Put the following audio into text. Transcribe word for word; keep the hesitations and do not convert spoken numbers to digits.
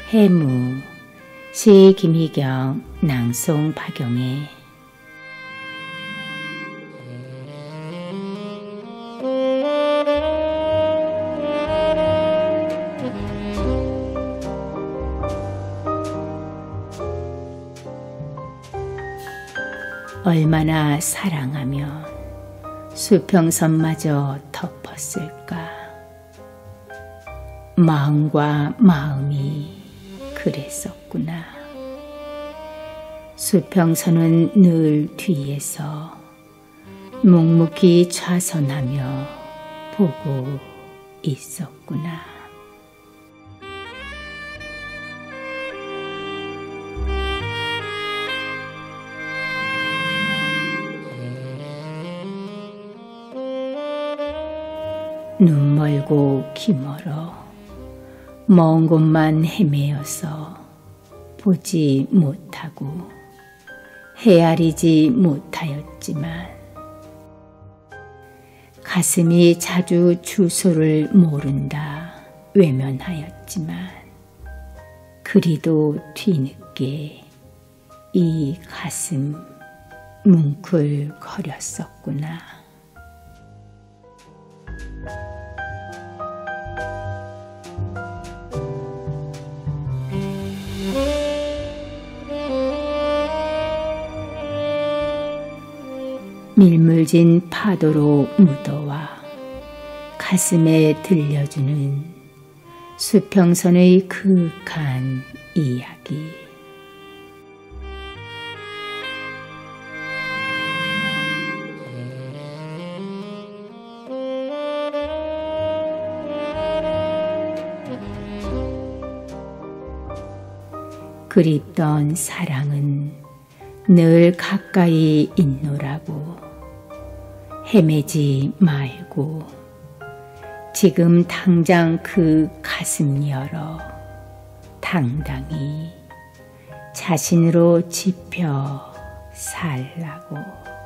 해무 시 김희경 낭송 박영애. 얼마나 사랑하면 수평선마저 덮었을까. 마음과 마음이 그랬었구나. 수평선은 늘 뒤에서 묵묵히 좌선하며 보고 있었구나. 눈 멀고 귀 멀어 먼 곳만 헤매어서 보지 못하고 헤아리지 못하였지만 가슴이 자주 주소를 모른다 외면하였지만 그리도 뒤늦게 이 가슴 뭉클거렸었구나. 밀물진 파도로 묻어와 가슴에 들려주는 수평선의 그윽한 이야기. 그립던 사랑은 늘 가까이 있노라고. 헤매지 말고 지금 당장 그 가슴 열어 당당히 자신으로 짚어 살라고.